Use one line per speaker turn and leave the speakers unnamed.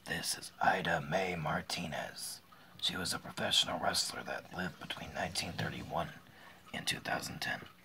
This is Ida Mae Martinez. She was a professional wrestler that lived between 1931 and 2010.